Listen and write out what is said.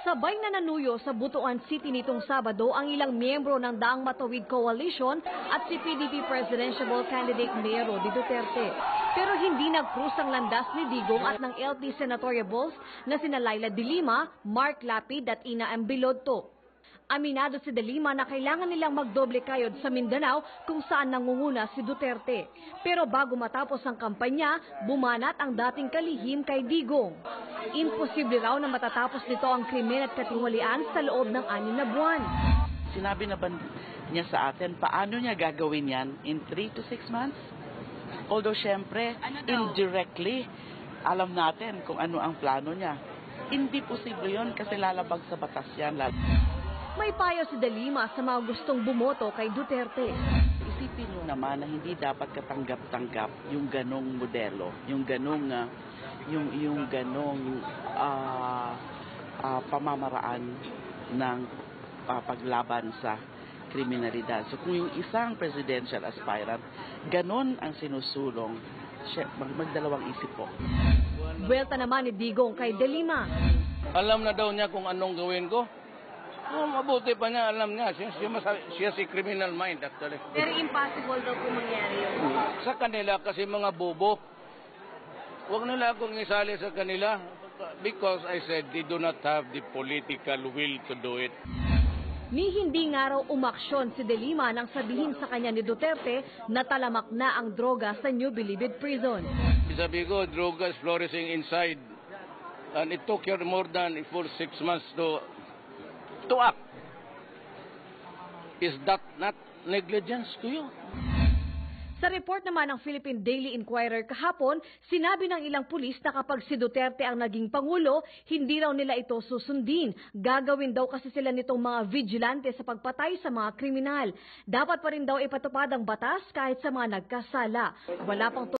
Sabay na nanuyo sa Butuan City nitong Sabado ang ilang miyembro ng Daang Matawid Coalition at si PDP Presidential Candidate Mayor Rodi Duterte. Pero hindi nagkrus ang landas ni Digong at ng LP Senatoriables na sina Laila De Lima, Mark Lapid at Ina Ambilodto. Aminado si De Lima na kailangan nilang magdoble kayod sa Mindanao kung saan nangunguna si Duterte. Pero bago matapos ang kampanya, bumanat ang dating kalihim kay Digong. Imposible raw na matatapos nito ang krimen at katiwalian sa loob ng 6 na buwan. Sinabi na ba niya sa atin, paano niya gagawin yan in 3 to 6 months? Although syempre, indirectly, alam natin kung ano ang plano niya. Hindi posible yun kasi lalabag sa batas yan. May payo si De Lima sa mga gustong bumoto kay Duterte. Isipin mo naman na hindi dapat katanggap-tanggap yung ganong modelo, yung ganong pamamaraan ng paglaban sa kriminalidad. So kung yung isang presidential aspirant, ganon ang sinusulong, magdalawang isip po. Buwelta naman ni Digong kay De Lima. Alam na daw niya kung anong gawin ko. Mabuti pa niya, alam niya. Siya si criminal mind actually. Very impossible daw po mangyari yun. Sa kanila kasi mga bobo. Huwag nila akong isali sa kanila because I said they do not have the political will to do it. Ni hindi nga raw umaksyon si De Lima nang sabihin sa kanya ni Duterte na talamak na ang droga sa New Bilibid Prison. Sabi ko, droga is flourishing inside. And it took you more than 6 months to act. Is that not negligence to you? Sa report naman ng Philippine Daily Inquirer kahapon, sinabi ng ilang pulis na kapag si Duterte ang naging Pangulo, hindi raw nila ito susundin. Gagawin daw kasi sila nitong mga vigilante sa pagpatay sa mga kriminal. Dapat pa rin daw ipatupad ang batas kahit sa mga nagkasala. Wala pang